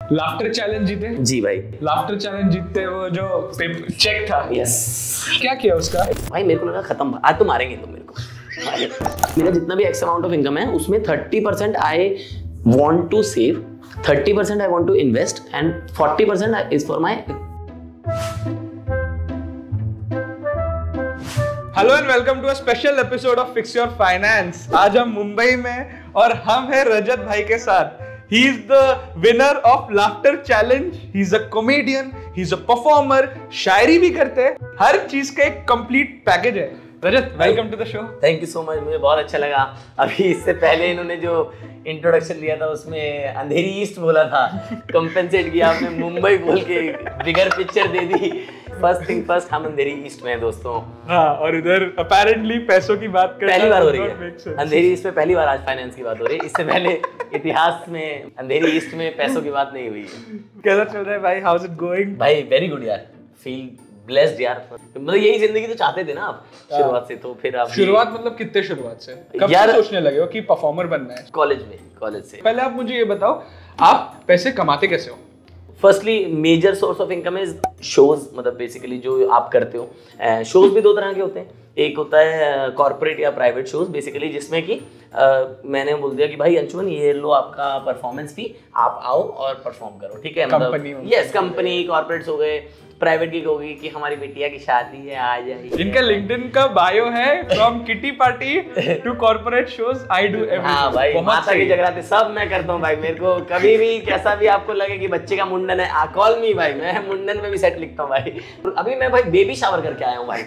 Laughter challenge जीते जी भाई। लाफ्टर चैलेंज जीतते वो जो चेक था, यस। क्या किया उसका? भाई मेरे को लगा खत्म, आज तो मारेंगे तुम मेरे को। मेरा जितना भी एक्स अमाउंट ऑफ इनकम है उसमें 30% I want to save, 30% I want to invest and 40% is for my. Hello and welcome to a special episode of fix your finance. आज हम मुंबई में और हम हैं रजत भाई के साथ। He is the winner of laughter challenge. He is a comedian. He is a performer. शायरी भी करते हैं। हर चीज का एक कंप्लीट पैकेज है। Rajat, welcome to the show. Thank you so much, मुझे बहुत अच्छा लगा। अभी इससे पहले इन्होंने जो इंट्रोडक्शन दिया था उसमें अंधेरी ईस्ट बोला था, कंपेंसेट किया आपने, मुंबई बोल के बिगर पिक्चर दे दी। फर्स्ट थिंग फर्स्ट, हम अंधेरी ईस्ट में हैं दोस्तों। हाँ, और इधर अपेरेंटली पैसों की बात कर पहली बार हो रही है अंधेरी ईस्ट में, पहली बार आज फाइनेंस की बात हो रही है। इससे पहले इतिहास में अंधेरी ईस्ट में पैसों की बात नहीं हुई है। कैसा चल रहा है भाई? How is it going? भाई वेरी गुड यार, फील ब्लेस्ड यार। मतलब यही जिंदगी तो चाहते थे ना आप शुरुआत से, तो फिर आप शुरुआत मतलब कितने शुरुआत से कब यार से सोचने लगे हो कि परफॉर्मर बनना है? कॉलेज से। पहले आप मुझे ये बताओ, आप पैसे कमाते कैसे हो? Firstly major source of income is shows, मतलब बेसिकली जो आप करते हो। शोज भी दो तरह के होते हैं, एक होता है कॉर्पोरेट या प्राइवेट शोज बेसिकली, जिसमें कि मैंने बोल दिया कि भाई अंशुमन ये लो आपका परफॉर्मेंस फी, आप आओ और परफॉर्म करो, ठीक है। मतलब यस, कंपनी कॉर्पोरेट्स हो गए, प्राइवेट की होगी कि हमारी बिटिया की शादी है आ जाइए। इनका लिंक्डइन का बायो है from kitty party to corporate shows, I do everything. हाँ भाई, माता की जगराते सब मैं करता हूँ भाई। मेरे को कभी भी कैसा भी आपको लगे कि बच्चे का मुंडन है, कॉल मी भाई, मैं मुंडन में भी सेट लिखता हूँ भाई। अभी मैं भाई बेबी शावर करके आया हूँ भाई।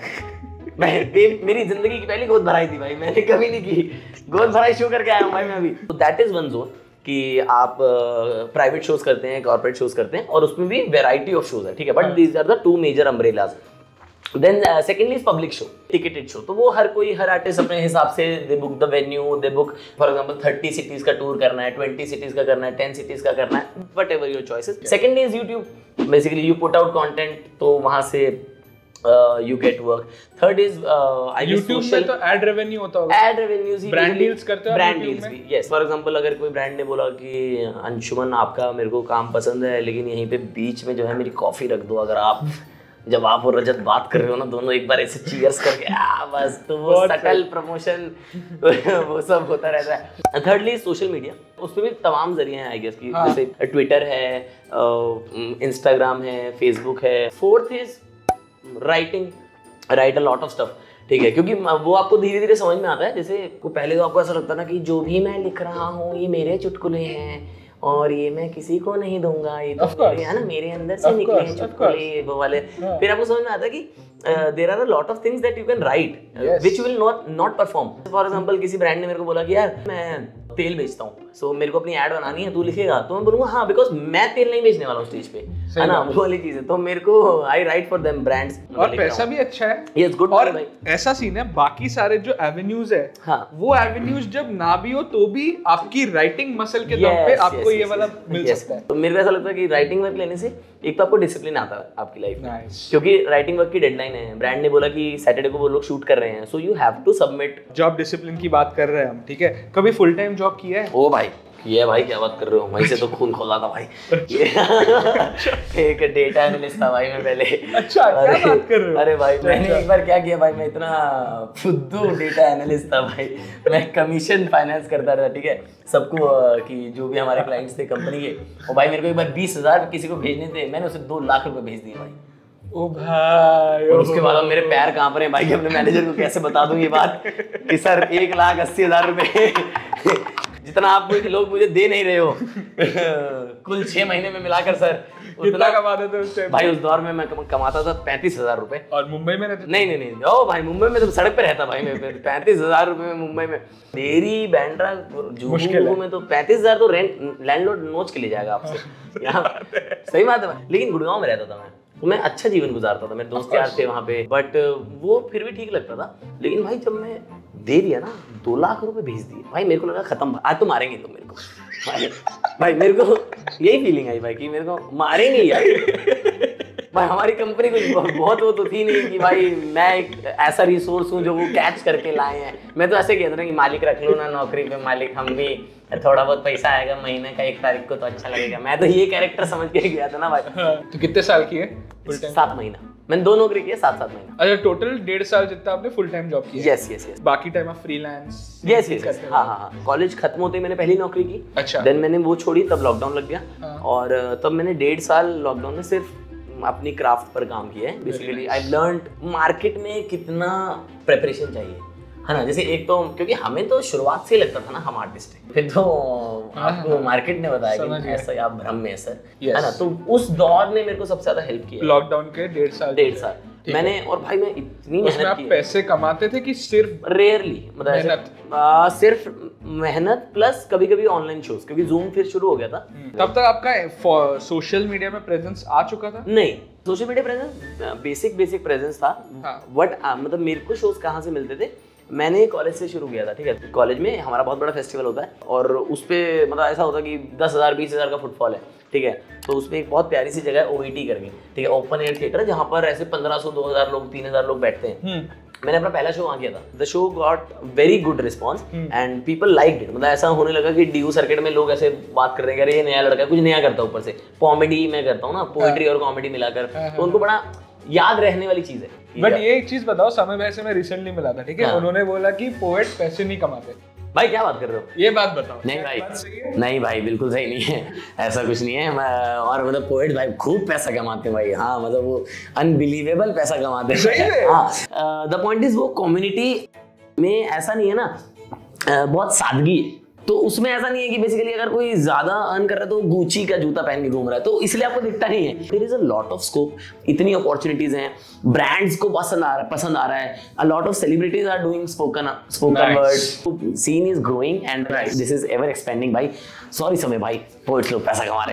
मेरी जिंदगी की पहली गोद भराई थी भाई, मैंने कभी नहीं की। गोद भराई शो करके आया हूँ भाई मैं अभी। तो दैट इज वन जोन कि आप प्राइवेट शोज करते हैं, कॉर्पोरेट शोज करते हैं, और उसमें भी वैरायटी ऑफ शोज है, ठीक है। But these are the two major umbrellas. Then secondly is public show, ticketed show. तो वो हर आर्टिस्ट अपने हिसाब से they book the venue, they book for example 30 cities का टूर करना है, 20 सिटीज का करना है, 10 सिटीज का करना है, whatever your choices. Secondly is YouTube, basically you put out content, तो वहां से you get work. Third is I guess YouTube में तो ad revenue होता होगा। Ad revenues ही, brand deals करते हो आप brand YouTube deals में? भी। Yes, for example अगर कोई ब्रांड ने बोला कि अंशुमन आपका मेरे को काम पसंद है, लेकिन यहीं पे बीच में जो है मेरी कॉफी रख दो, अगर आप जब आप और रजत बात कर रहे हो ना, दोनों एक बार ऐसे चीयर्स करके बस, तो वो सकल प्रमोशन वो सब होता रहता है। थर्डली सोशल मीडिया, उसमें भी तमाम जरिए हैं आई गेस की, जैसे ट्विटर है, इंस्टाग्राम है, फेसबुक है। Fourth is write a lot of stuff, ठीक है, क्योंकि वो आपको धीरे धीरे समझ में आता है। जैसे पहले तो आपको ऐसा लगता ना कि जो भी मैं लिख रहा हूँ ये मेरे चुटकुले हैं और ये मैं किसी को नहीं दूंगा, ये तो मेरे है ना, मेरे अंदर से निकले हैं चुटकुले वो वाले। फिर आपको समझ में आता है कि there are a lot of things that you can write which will not perform. For example किसी ब्रांड ने मेरे को बोला कि यार मैं तेल बेचता हूँ, सो मेरे को अपनी ऐड बनानी है, तू लिखेगा? तो मैं बोलूंगा हाँ, बिकॉज मैं तेल नहीं बेचने वाला हूँ स्टेज पे, है ना, वो वाली चीज है। तो मेरे को I write for them brands, और पैसा भी अच्छा है। Yes, good. और ऐसा सीन है, बाकी सारे जो एवेन्यूज है, हाँ, वो एवेन्यूज जब ना भी हो तो भी आपकी राइटिंग मसल के दम पे आपको ये वाला मिल सकता है। तो मेरे को ऐसा लगता है कि राइटिंग वर्क लेने से एक तो आपको डिसिप्लिन आता है आपकी लाइफ में, क्योंकि राइटिंग वर्क की डेडलाइन है। ब्रांड ने बोला कि सैटरडे को वो लोग शूट कर रहे हैं, so you have to submit. Job discipline की बात कर रहे हैं हम, ठीक है। कभी फुल टाइम जॉब किया है? ओ भाई ये भाई क्या बात कर रहे हो, वहीं से तो खून खोला था भाई। एक डेटा एनालिस्ट था भाई मैं पहले। अच्छा, क्या बात कर रहे हो? अरे भाई मैंने एक बार क्या किया भाई, मैं इतना फुद्दू डेटा एनालिस्ट था भाई, मैं कमीशन फाइनेंस करता था, ठीक है, सबको कि जो भी हमारे क्लाइंट्स थे कंपनी के। और भाई मेरे को एक बार 20,000 किसी को भेजने थे, मैंने उसे 2 लाख रुपए भेज दिए भाई। ओ भाई, और उसके बाद मेरे पैर कांप रहे हैं भाई कि अपने मैनेजर को कैसे बता दूं ये बात कि सर 1,80,000 रुपए जितना आप लोग मुझे दे नहीं रहे हो कुल 6 महीने में मिलाकर सर कितना कमाते थे उस टाइम? भाई उस दौर में मैं कमाता था 35,000 रुपए। और मुंबई में रहते? नहीं ओ भाई, मुंबई में तो सड़क पे रहता भाई मैं। 35,000 रुपए में मुंबई में, देरी बैंड्रा जुहू में तो 35,000 तो रेंट लैंडलॉर्ड नोच के ले जाएगा आपसे यहाँ। सही बात है। लेकिन गुड़गांव में रहता था मैं, तो मैं अच्छा जीवन गुजारता था, मेरे दोस्त यार थे वहाँ पे, बट वो फिर भी ठीक लगता था। लेकिन भाई जब मैं दे दिया ना, 2 लाख रुपए भेज दिए भाई, मेरे को लगा खत्म, आज तो मारेंगे तो मेरे को भाई मेरे को यही फीलिंग आई भाई कि मेरे को मारेंगे यार। भाई हमारी कंपनी कुछ बहुत वो तो थी नहीं कि भाई मैं एक ऐसा रिसोर्स हूँ जो वो कैच करके लाए हैं। मैं तो ऐसे कहता था कि मालिक रख लो ना नौकरी पे, मालिक हम भी थोड़ा बहुत पैसा आएगा महीने का 1 तारीख को तो अच्छा लगेगा। मैं तो ये कैरेक्टर समझ के गया था ना भाई। तो कितने साल की है? 7 महीना। मैंने 2 नौकरी की है, 7 महीना। अच्छा, टोटल 1.5 साल जितना आपने फुल टाइम जॉब किया? यस। बाकी टाइम आप फ्रीलांस? यस। हाँ। कॉलेज खत्म होते ही मैंने पहली नौकरी की। अच्छा। देन मैंने वो छोड़ी, तब लॉकडाउन लग गया और तब मैंने 1.5 साल लॉकडाउन में सिर्फ अपनी क्राफ्ट पर काम किया है। बेसिकली आई लर्नड मार्केट में कितना प्रेपरेशन चाहिए, है ना। जैसे एक तो क्योंकि हमें तो शुरुआत से लगता था ना हम आर्टिस्ट हैं, फिर तो आपको मार्केट ने बताया कि ऐसा आप भ्रम में है सर, है ना। तो उस दौर ने मेरे को सबसे ज्यादा हेल्प किया। लॉकडाउन के 1.5 साल मैंने, और भाई मैं इतनी मेहनत की। आप पैसे कमाते थे कि सिर्फ? रेयरली, मतलब सिर्फ मेहनत प्लस कभी कभी ऑनलाइन शोज, क्योंकि जूम फिर शुरू हो गया था। तब तक आपका सोशल मीडिया में प्रेजेंस आ चुका था? नहीं, social media presence basic presence था। बट मतलब मेरे को शोज कहाँ से मिलते थे, मैंने कॉलेज से शुरू किया था, ठीक है। कॉलेज में हमारा बहुत बड़ा फेस्टिवल होता है और उस पर मतलब ऐसा होता है कि 10,000 20,000 का फुटफॉल है, ठीक है। तो उसमें एक बहुत प्यारी सी जगह है OET करके, ठीक है, ओपन एयर थिएटर, जहाँ पर ऐसे 1500 2000 लोग 3000 लोग बैठते हैं। मैंने अपना पहला शो वहाँ किया था। The show got very good response and people liked it. मतलब ऐसा होने लगा कि DU सर्किट में लोग ऐसे बात कर रहे हैं, अरे ये नया लड़का कुछ नया करता है, ऊपर से कॉमेडी मैं करता हूँ ना, पोएट्री और कॉमेडी मिलाकर, तो उनको बड़ा याद रहने वाली चीज है। बट ये एक चीज बताओ, समय भाई से मैं रिसेंटली मिला था, ठीक है, उन्होंने बोला कि पोएट पैसे नहीं कमाते। भाई क्या बात कर रहे हो? ये बात बताओ। नहीं भाई बिल्कुल सही नहीं है, ऐसा कुछ नहीं है। और मतलब पोएट भाई खूब पैसा कमाते हैं भाई, हाँ, मतलब वो अनबिलीवेबल पैसा कमाते हैं। हाँ, द पॉइंट इज वो कम्युनिटी में ऐसा नहीं है ना, बहुत सादगी है। तो उसमें ऐसा नहीं है कि बेसिकली अगर कोई ज्यादा अर्न कर रहा है तो गुची का जूता पहन के घूम रहा है, तो इसलिए आपको दिखता नहीं है। There is a lot of scope, इतनी अपॉर्चुनिटीज हैं, ब्रांड्स को पसंद आ रहा है। A lot of celebrities are doing spoken word, scene is growing and this is ever expanding. भाई सॉरी समय भाई, पोएट्स लोग पैसा कमा रहे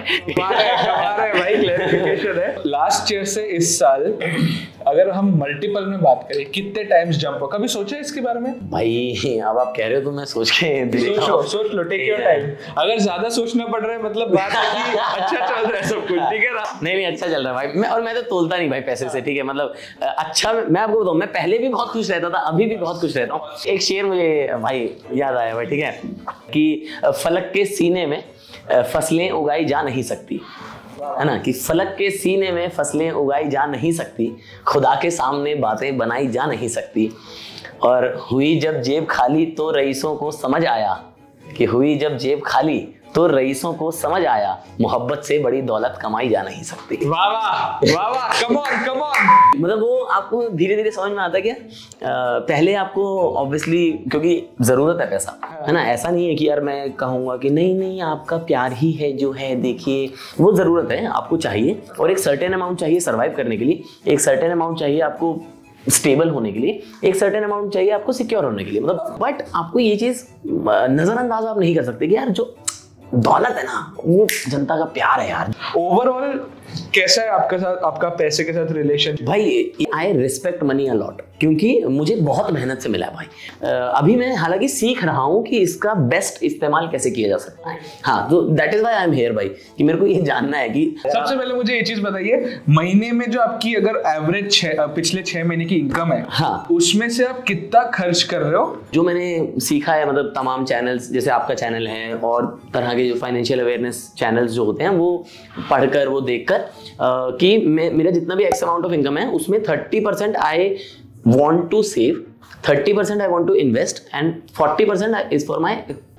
हैं भाई, क्लैरिफिकेशन है। लास्ट ईयर से इस साल अगर हम मल्टीपल में बात करें, कितने टाइम्स जंप हो, कभी सोचा इसके बारे में? भाई अब आप कह रहे हो तो मैं सोच के सोच लो, टेक योर टाइम। अगर ज्यादा सोचना पड़ रहा है मतलब बात है कि अच्छा चल रहा है सब कुछ, ठीक है ना? नहीं अच्छा चल रहा है भाई। मैं तो तोलता नहीं भाई पैसे से, ठीक है। मतलब अच्छा, मैं आपको बताऊं, मैं पहले भी बहुत खुश रहता था, अभी भी बहुत खुश रहता हूँ। एक शेर मुझे भाई याद आया भाई, ठीक है, कि फलक के सीने में फसलें उगाई जा नहीं सकती, है ना, कि फलक के सीने में फसलें उगाई जा नहीं सकती, खुदा के सामने बातें बनाई जा नहीं सकती, और हुई जब जेब खाली तो रईसों को समझ आया, कि हुई जब जेब खाली तो रईसों को समझ आया, मोहब्बत से बड़ी दौलत कमाई जा नहीं सकती। वाह वाह वाह वाह, कम ऑन। मतलब वो आपको धीरे धीरे समझ में आता क्या, पहले आपको ऑब्वियसली क्योंकि जरूरत है पैसा, है ना। ऐसा नहीं है कि यार मैं कहूँगा कि नहीं आपका प्यार ही है जो है, देखिए वो जरूरत है, आपको चाहिए, और एक सर्टेन अमाउंट चाहिए सर्वाइव करने के लिए, एक सर्टेन अमाउंट चाहिए आपको स्टेबल होने के लिए, एक सर्टेन अमाउंट चाहिए आपको सिक्योर होने के लिए, मतलब। बट आपको ये चीज नजरअंदाज आप नहीं कर सकते कि यार जो दौलत है ना, वो जनता का प्यार है यार। ओवरऑल कैसा है आपका साथ, आपका पैसे के साथ रिलेशन? भाई आई रिस्पेक्ट मनी अलॉट, क्योंकि मुझे बहुत मेहनत से मिला है भाई। अभी मैं हालांकि सीख रहा हूँ कि इसका बेस्ट इस्तेमाल कैसे किया जा सकता है। हाँ, तो that is why I am here भाई, कि मेरे को ये जानना है कि सबसे पहले मुझे ये चीज बताइए, महीने में जो आपकी अगर एवरेज पिछले 6 महीने की इनकम है, हाँ, उसमें से आप कितना खर्च कर रहे हो? जो मैंने सीखा है, मतलब तमाम चैनल्स जैसे आपका चैनल है और तरह के जो फाइनेंशियल अवेयरनेस चैनल्स जो होते हैं, वो पढ़कर वो देखकर कि मेरा जितना भी एक्स अमाउंट ऑफ इनकम है उसमें 30% आई want to save, 30% I want to invest and 40% is for my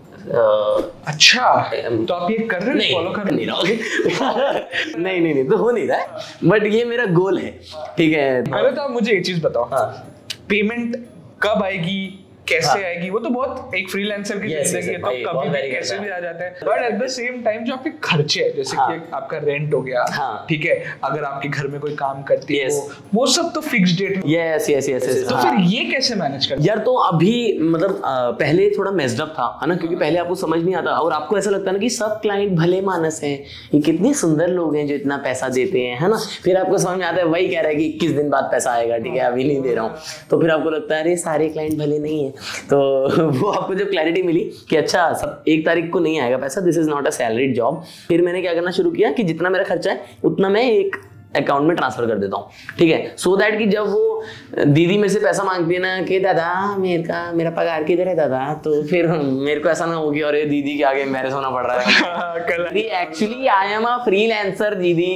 अच्छा, तो आप ये कर रहे हो, फॉलो कर नहीं रहे? नहीं तो हो नहीं रहा है, बट ये मेरा गोल है, ठीक है। पहले तो आप मुझे एक चीज बताओ, पेमेंट कब आएगी, कैसे आएगी? वो तो बहुत एक फ्रीलांसर की जिंदगी है, तो कभी भी कैसे भी आ जाता है। But at the same time जो आपके खर्चे हैं, जैसे कि आपका रेंट हो गया, ठीक है, अगर आपके घर में कोई काम करती है वो सब तो फिक्स्ड डेट। यस। तो फिर ये कैसे मैनेज करते? यार तो अभी मतलब पहले थोड़ा मेस्ड अप था, है ना, क्योंकि पहले आपको समझ नहीं आता और आपको ऐसा लगता है ना कि सब क्लाइंट भले मानस हैं, ये कितने सुंदर लोग हैं जो इतना पैसा देते हैं, है ना। फिर आपको समझ में आता है, वही कह रहा है कि 21 दिन बाद पैसा आएगा, ठीक है, अभी नहीं दे रहा हूँ, तो फिर आपको लगता है अरे सारे क्लाइंट भले नहीं है। तो वो आपको जब क्लैरिटी मिली कि अच्छा सब 1 तारीख को नहीं आएगा पैसा, this is not a salaried job, फिर मैंने क्या करना शुरू किया कि जितना मेरा खर्चा है उतना मैं एक अकाउंट में ट्रांसफर कर देता हूँ, ठीक है, सो दैट कि जब वो दीदी में से पैसा मांगती है ना कि दादा मेरा पगार किधर है दादा, तो फिर मेरे को ऐसा ना हो कि अरे दीदी के आगे मेरे सोना पड़ रहा है। Actually I am a freelancer दीदी,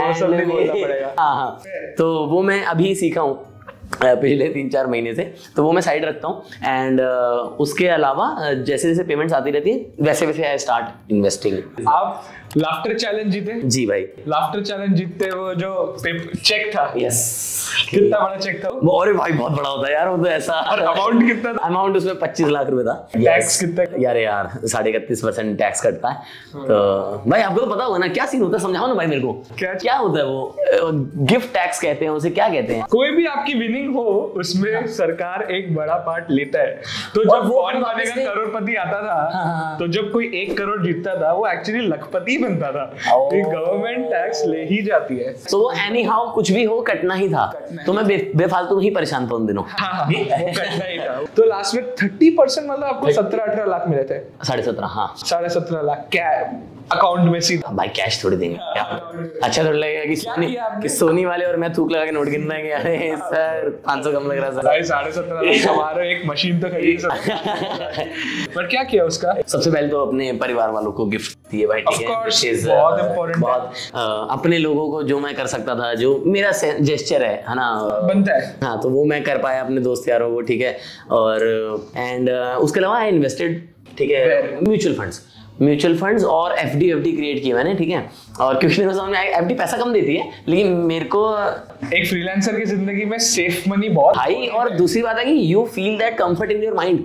हाँ, तो वो मैं अभी सीखा हूँ पिछले 3-4 महीने से, तो वो मैं साइड रखता हूँ। एंड उसके अलावा जैसे जैसे पेमेंट्स आती रहती है वैसे वैसे आई स्टार्ट इन्वेस्टिंग। आप लाफ्टर चैलेंज जीते? जी भाई, लाफ्टर चैलेंज जीतते वो जो चेक था, यस, कितना बड़ा चेक था वो? अरे भाई बहुत बड़ा होता है यार वो तो ऐसा। और अमाउंट कितना था? अमाउंट उसमें 25 लाख रुपए था। टैक्स कितना? यार 31.5% टैक्स कटता है। तो भाई आपको तो पता होगा ना क्या सीन होता है, समझाओ ना भाई मेरे को। क्या होता है वो गिफ्ट टैक्स कहते हैं उसे, क्या कहते हैं? कोई भी आपकी विनिंग हो उसमें सरकार एक बड़ा पार्ट लेता है। तो जब कौन बनेगा करोड़पति आता था, तो जब कोई 1 करोड़ जीतता था वो एक्चुअली लखपति बनता था। गवर्नमेंट टैक्स ले ही जाती है। तो वो एनी हाउ कुछ भी हो कटना ही था, तो मैं बेफालतू ही परेशान था उन दिनों। वो कटना ही था। तो लास्ट में 30% मतलब आपको 17-18 लाख मिले थे? 17.5, हाँ 17.5 लाख क्या अकाउंट में सीधा? भाई कैश थोड़ी देंगे क्या? अच्छा थोड़ा लगेगा कि सोनी वाले और मैं थूक लगा के नोट गिनना है, अरे सर 500 कम लग रहा है भाई 17.5 लाख हमारा एक मशीन तो खरीद सकते। पर क्या किया उसका? सबसे पहले तो अपने परिवार वालों को गिफ्ट दिए भाई, ठीक है, बहुत इंपॉर्टेंट, बहुत अपने लोगों को जो मैं कर सकता था, जो मेरा जेस्चर है ना, बनता है, हाँ, तो वो मैं कर पाया अपने दोस्त यारों को, ठीक है। और एंड उसके अलावा आई इन्वेस्टेड, ठीक है, म्यूचुअल फंड्स और एफडी क्रिएट किए मैंने, ठीक है। और क्योंकि मेरे समझ में आया एफडी पैसा कम देती है, लेकिन मेरे को एक फ्रीलांसर की जिंदगी में सेफ मनी बहुत भाई, और दूसरी बात है कि you feel that comfort in your mind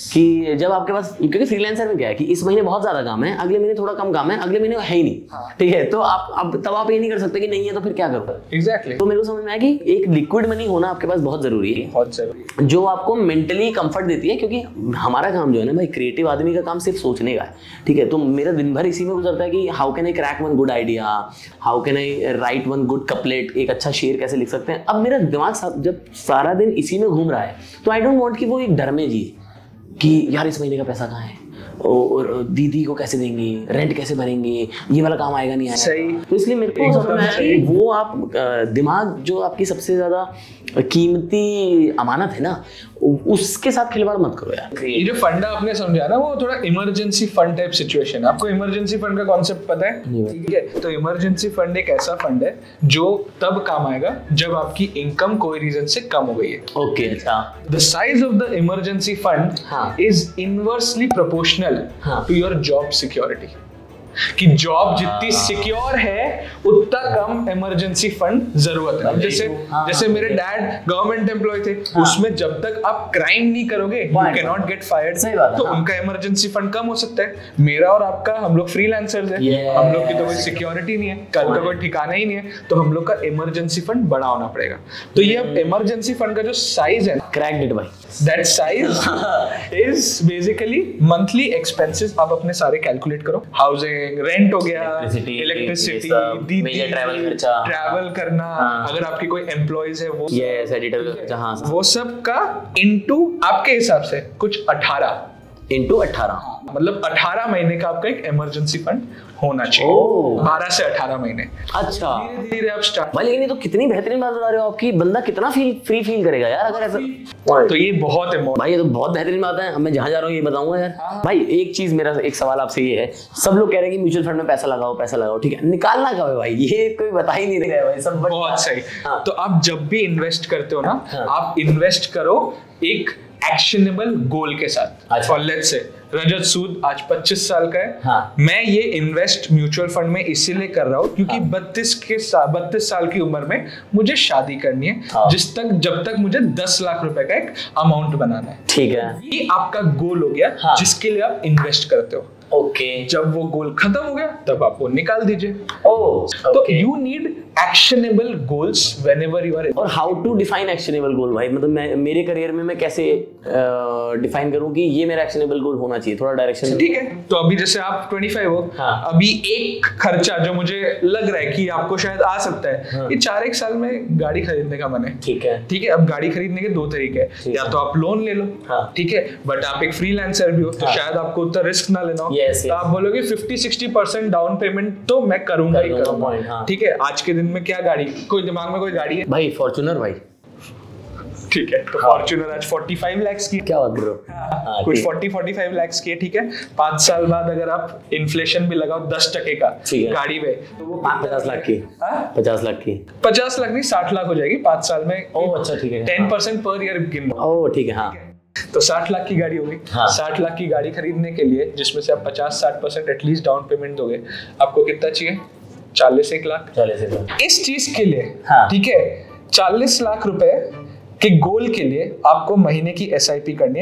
कि जब आपके पास, क्योंकि फ्रीलांसर में क्या है कि इस महीने बहुत ज्यादा काम है, अगले महीने थोड़ा कम काम है, अगले महीने है ही नहीं, ठीक है, तो आप ये नहीं कर सकते कि नहीं है तो फिर क्या करो। एग्जैक्टली। तो मेरे को समझ में आया कि एक लिक्विड मनी होना आपके पास बहुत जरूरी है, बहुत जरूरी, जो आपको मेंटली कंफर्ट देती है, क्योंकि हमारा काम जो है ना भाई, क्रिएटिव आदमी का काम सिर्फ सोचने का है, ठीक है। तो मेरा दिन भर इसी में गुजरता है कि how can I crack one good idea, how can I write one good couplet, एक अच्छा शेर कैसे लिख सकते हैं। अब मेरा दिमाग जब सारा दिन इसी में घूम रहा है, तो आई डोंट वांट कि वो एक डर में जी कि यार इस महीने का पैसा कहाँ है, और दीदी को कैसे देंगे, रेंट कैसे भरेंगे, ये वाला काम आएगा नहीं आएगा। सही। तो इसलिए मेरे को समझ में आया कि वो आप दिमाग जो आपकी सबसे ज्यादा कीमती अमानत है ना, उसके साथ खिलवाड़ मत करो यार। ये जो फंड आपने समझा ना, वो थोड़ा इमरजेंसी फंड टाइप सिचुएशन है। आपको इमरजेंसी फंड का कॉन्सेप्ट पता है? ठीक है, तो इमरजेंसी फंड एक ऐसा फंड है जो तब काम आएगा जब आपकी इनकम कोई रीजन से कम हो गई है। ओके, अच्छा। The size of the emergency fund is inversely proportional to your job security. कि जॉब जितनी सिक्योर है उतना कम इमरजेंसी फंड जरूरत है। जैसे मेरे डैड गवर्नमेंट एम्प्लॉय थे, उसमें जब तक आप क्राइम नहीं करोगे you can not get fired, तो उनका इमरजेंसी फंड कम हो सकता है। मेरा और आपका, हम लोग फ्रीलांसर्स हैं, हम लोग की तो कोई सिक्योरिटी नहीं है, कल का कोई ठिकाना ही नहीं है, तो हम लोग का इमरजेंसी फंड बड़ा होना पड़ेगा। तो ये इमरजेंसी फंड का जो साइज है, क्रैक्ड इट भाई, that size is basically monthly expenses. आप अपने सारे कैलकुलेट करो, हाउसिंग, रेंट हो गया, इलेक्ट्रिसिटी, ट्रैवल करना, अगर आपकी कोई एम्प्लॉइज है वो, यस, एडिटर, जहां वो सब का इनटू आपके हिसाब से कुछ 18 मतलब 18 महीने का आपका एक इमरजेंसी फंड होना चाहिए। 12 से 18 महीने। अच्छा, धीरे धीरे आप स्टार्ट। भाई लेकिन ये तो कितनी बेहतरीन बात बता रहे हो आपकी, बंदा कितना फ्री फील करेगा यार अगर ऐसा। तो ये बहुत है भाई, ये तो बहुत बेहतरीन बात है। अब मैं जहां जा रहा हूँ ये बताऊंगा यार। भाई एक चीज, मेरा एक सवाल आपसे ये है, सब लोग कह रहे हैं कि म्यूचुअल फंड में पैसा लगाओ, ठीक है, निकालना कब है भाई, ये कोई बता ही नहीं रहा है भाई, सब बहुत सही। तो आप जब भी इन्वेस्ट करते हो ना, आप इन्वेस्ट करो एक एक्शनेबल गोल के साथ। और लेट्स से रजत सूद आज 25 साल का है, मैं ये इन्वेस्ट म्यूचुअल फंड में इसीलिए कर रहा हूँ क्योंकि 32 साल की उम्र में मुझे शादी करनी है, जब तक मुझे 10 लाख रुपए का एक अमाउंट बनाना है। ठीक है, ये आपका गोल हो गया, जिसके लिए आप इन्वेस्ट करते हो। ओके, जब वो गोल खत्म हो गया तब आप वो निकाल दीजिए। तो you need actionable goals whenever you are. और how to define actionable goal भाई, मतलब मेरे करियर में मैं कैसे डिफाइन करूं कि ये मेरा एक्शनेबल गोल होना चाहिए, थोड़ा डायरेक्शन। ठीक है, तो अभी जैसे आप 25 हो, अभी एक खर्चा जो मुझे लग रहा है कि आपको शायद आ सकता है, ये 4-1 साल में गाड़ी खरीदने का मन है। ठीक है, अब गाड़ी खरीदने के 2 तरीके हैं, या तो आप लोन ले लो, ठीक है, बट आप एक फ्रीलांसर भी हो तो शायद आपको उतना रिस्क ना लेना हो, तो आप बोलोगे 50-60% डाउन पेमेंट तो मैं करूंगा ही करूंगा। ठीक है, आज के दिन में क्या गाड़ी, कोई दिमाग में कोई गाड़ी है? भाई फॉर्च्यूनर भाई। ठीक है, तो फॉर्च्यूनर आज 45 लाख की, क्या बात कर रहे हो? कुछ 40-45 लाख की है, ठीक है। 5 साल बाद अगर आप इन्फ्लेशन भी लगाओ 10% का गाड़ी में, तो वो 50 लाख की, 50 लाख की, 50 लाख नहीं 60 लाख हो जाएगी 5 साल में। ओह अच्छा, ठीक है। 10% पर ईयर गिन लो। ओह ठीक है, हाँ। तो 60 लाख की गाड़ी होगी। हाँ। 60 लाख की गाड़ी खरीदने के लिए, जिसमें से आप 50-60% एटलीस्ट डाउन पेमेंट दोगे, आपको कितना चाहिए? 40 लाख। 40 लाख इस चीज के लिए, ठीक है। 40 लाख रुपए के गोल के लिए आपको महीने की SIP करनी है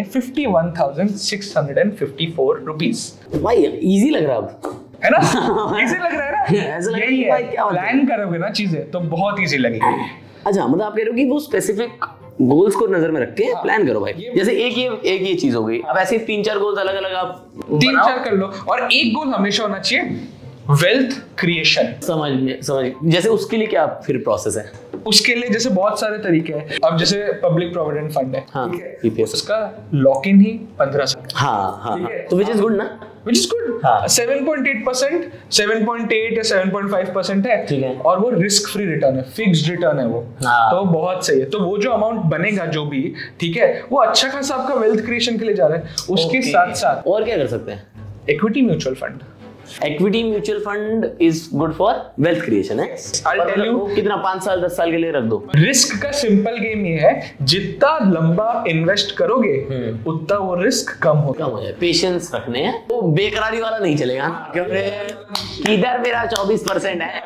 51,654 रुपीज। भाई इजी लग रहा है ना? इजी लग रहा है ना? ऐसा लग रहा है भाई क्या प्लान करोगे ना चीजें तो बहुत इजी लगेगी। अच्छा, मतलब आप कह रहे हो कि वो स्पेसिफिक गोल्स को नजर में रख के प्लान करो भाई। जैसे एक ये चीज हो गई, अब ऐसे 3-4 गोल्स अलग अलग आप 3-4 कर लो, और एक गोल हमेशा होना चाहिए वेल्थ क्रिएशन। समझ जैसे उसके लिए क्या फिर प्रोसेस है? उसके लिए जैसे बहुत सारे तरीके हैं। अब जैसे पब्लिक प्रोविडेंट फंड है, हाँ, ठीक है, उसका लॉक इन ही 15 साल। हाँ, तो विच इज गुड ना? Which is good. 7.8%, 7.8 या 7.5% है, ठीक है। और वो रिस्क फ्री रिटर्न है, फिक्स्ड रिटर्न है वो। तो बहुत सही है। तो वो जो अमाउंट बनेगा जो भी, ठीक है, वो अच्छा खासा आपका वेल्थ क्रिएशन के लिए जा रहा है। उसके साथ साथ और क्या कर सकते हैं? Equity mutual fund. Equity mutual fund is good for wealth creation है। I'll tell you, कितना 5 साल 10 साल के लिए रख दो। रिस्क का सिंपल गेम ये है, जितना लंबा इन्वेस्ट करोगे उतना वो रिस्क कम हो जाए। पेशेंस रखने हैं, वो बेकरारी वाला नहीं चलेगा, क्योंकि इधर मेरा 24% है।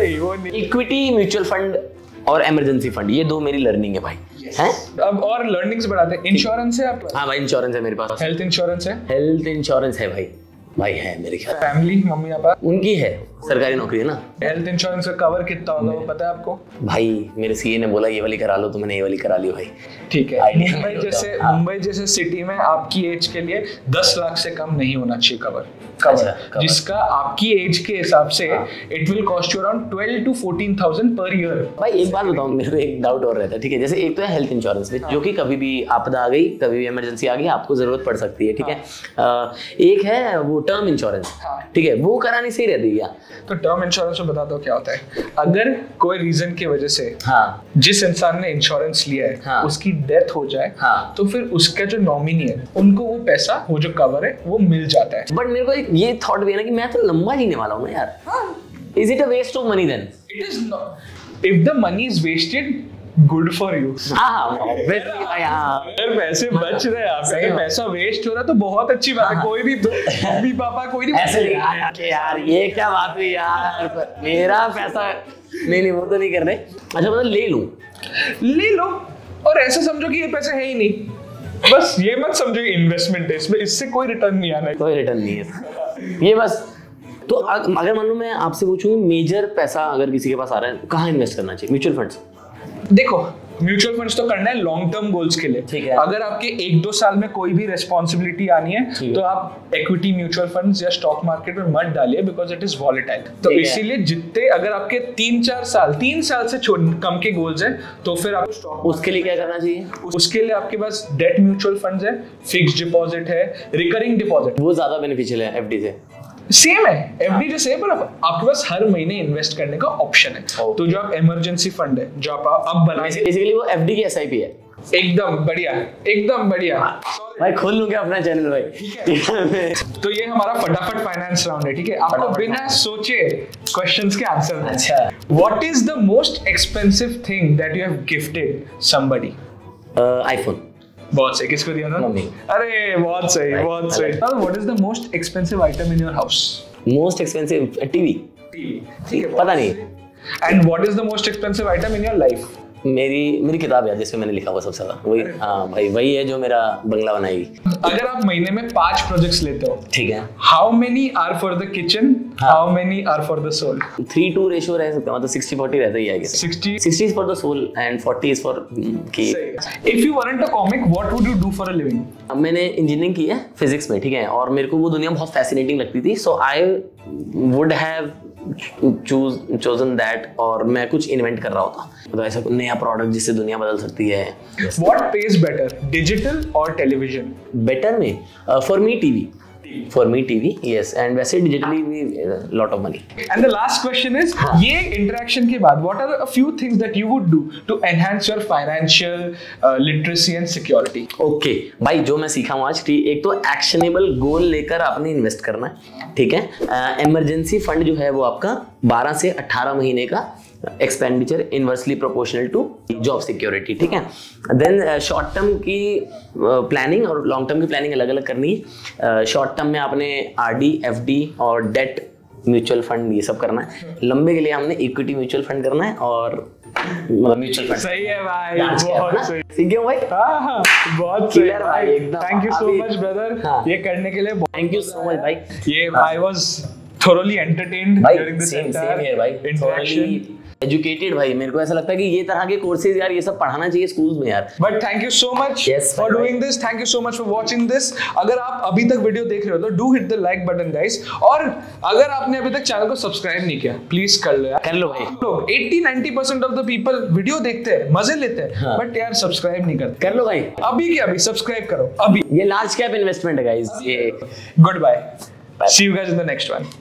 इक्विटी म्यूचुअल फंड और इमरजेंसी फंड, ये 2 मेरी लर्निंग है भाई। हैं? अब और लर्निंग्स बढ़ाते हैं। इंश्योरेंस है आपका? हाँ भाई, इंश्योरेंस है मेरे पास। हेल्थ इंश्योरेंस है? हेल्थ इंश्योरेंस है भाई है मेरे ख्याल। फैमिली मम्मी पापा उनकी है, सरकारी नौकरी है ना। हेल्थ इंश्योरेंस का कवर कितना होगा वो पता है आपको? भाई मेरे सीए ने बोला ये वाली करा लो, तो मैंने ये वाली करा ली भाई। ठीक है। मुंबई जैसे सिटी में आपकी एज के लिए 10 लाख से कम नहीं होना चाहिए कवर, जिसका आपकी एज के हिसाब से it will cost you around 12 to 14,000 per year. भाई एक बात बताऊं, मेरे को एक डाउट और रहता है, ठीक है। जैसे एक तो है हेल्थ इंश्योरेंस जो कि कभी भी आपदा आ गई, कभी भी इमरजेंसी आ गई, आपको जरूरत पड़ सकती है, ठीक है। एक है वो टर्म इंश्योरेंस, ठीक है, वो करानी सही रहती है क्या? तो टर्म इंश्योरेंस में बताता हूँ क्या होता है। अगर कोई रीजन की वजह से जिस इंसान ने इंश्योरेंस लिया है उसकी डेथ हो जाए, तो फिर उसका जो नॉमिनी है उनको वो पैसा, वो जो कवर है वो मिल जाता है। बट मेरे को ये थॉट भी है ना कि मैं तो लंबा जीने वाला हूँ ना यार। Is it a waste of money then? It is not. If the money is wasted, good for you. अगर पैसे बच रहे हैं आपका, अगर पैसा वेस्ट हो रहा है तो बहुत अच्छी बात है। कोई भी मम्मी पापा कोई नहीं ऐसे यार, ये क्या बात हुई यार, मेरा पैसा नहीं वो तो नहीं कर रहे। अच्छा मतलब ले लो, और ऐसे समझो कि ये पैसे है ही नहीं, बस ये मत समझो इन्वेस्टमेंट है, इसमें इससे कोई रिटर्न नहीं आना है। कोई रिटर्न नहीं है ये बस। तो अगर मान लो मैं आपसे पूछूं, मेजर पैसा अगर किसी के पास आ रहा है, कहाँ इन्वेस्ट करना चाहिए? Mutual funds? देखो, म्यूचुअल फंड्स तो करना है लॉन्ग टर्म गोल्स के लिए, ठीक है। अगर आपके 1-2 साल में कोई भी रेस्पॉन्सिबिलिटी आनी है तो आप इक्विटी म्यूचुअल फंड्स या स्टॉक मार्केट में मत डालिए, बिकॉज इट इज वॉलेटाइल। तो इसीलिए जितने, अगर आपके 3 साल से कम के गोल्स हैं, तो फिर आप उसके लिए क्या करना चाहिए? उसके लिए आपके पास डेट म्यूचुअल फंड्स है, फिक्स्ड डिपॉजिट है, रिकरिंग डिपॉजिट। वो ज्यादा बेनिफिशियल है एफडी से? सेम है, एफडी जैसे है, पर आपके पास हर महीने इन्वेस्ट करने का ऑप्शन है। तो जो आप इमरजेंसी फंड है जो आप अब बना, बेसिकली वो एफडी की एसआईपी है। एकदम बढ़िया, एकदम बढ़िया। भाई खोल लूंगा अपना चैनल भाई। तो ये हमारा फटाफट फाइनेंस राउंड है, ठीक है। आपको बिना सोचे क्वेश्चंस के आंसर। अच्छा, what is the most expensive thing that you have gifted somebody? IPhone. बहुत सही। किसको दिया था? मम्मी। अरे बहुत सही, बहुत सही। What is the most expensive item in your house? Most expensive TV. ठीक है, पता नहीं। And what is the most expensive item in your life? मेरी किताब है जिसमें मैंने लिखा हुआ सबसे ज्यादा, वही। हाँ भाई, वही है जो मेरा बंगला बनाएगी। अगर आप महीने में 5 प्रोजेक्ट्स लेते हो, ठीक है, how many are for the kitchen, how many are for the soul? 3:2 ratio रह सकता है, मतलब 60-40 रहता ही है। 60 is for the soul and 40 is for की। If you weren't a comic, what would you do for a living? मैंने engineering की है फिजिक्स में, ठीक है, और मेरे को वो दुनिया बहुत फैसिनेटिंग लगती थी, so I would have chosen that, और मैं कुछ इन्वेंट कर रहा होता, तो ऐसा कोई नया प्रोडक्ट जिससे दुनिया बदल सकती है। What pays better, digital or television? Better में for me TV. For me, TV, yes, and वैसे digitally भी lot of money. And the last question is, ये interaction के बाद, what are a few things that you would do to enhance your financial literacy and security? Okay, भाई जो मैं सीखा हूँ आज, एक तो actionable goal लेकर आपने इन्वेस्ट करना है, ठीक है। इमरजेंसी फंड जो है वो आपका 12 से 18 महीने का expenditure inversely proportional to job security, ठीक है। देन शॉर्ट टर्म की प्लानिंग और लॉन्ग टर्म की प्लानिंग अलग अलग करनी है। शॉर्ट टर्म में आपने आरडी, एफडी और डेट म्यूचुअल फंड ये सब करना है। लंबे के लिए हमने इक्विटी म्यूचुअल फंड करना है और मतलब म्यूचुअल फंड। सही है भाई, बहुत सही। ठीक है भाई, हाँ, बहुत सही भाई एकदम। Thank you so much brother, ये करने के लिए थैंक यू सो मच भाई। ये I was thoroughly entertained during this entire interaction. Educated भाई, मेरे को ऐसा लगता है कि ये तरह के कोर्सेज यार ये सब पढ़ाना चाहिए स्कूल्स में यार। But thank you so much for doing this, thank you so much for watching this. अगर आप अभी तक वीडियो देख रहे हो तो do hit the like button guys, और अगर आपने अभी तक चैनल को सब्सक्राइब नहीं किया प्लीज कर लो यार, कर लो भाई। लोग 80-90% ऑफ द पीपल वीडियो देखते हैं, मजे लेते हैं, बट यार सब्सक्राइब नहीं करते। कर लो भाई, अभी के अभी सब्सक्राइब करो अभी। ये लार्ज कैप इन्वेस्टमेंट है गाइस। ये good bye, see you guys in the next one.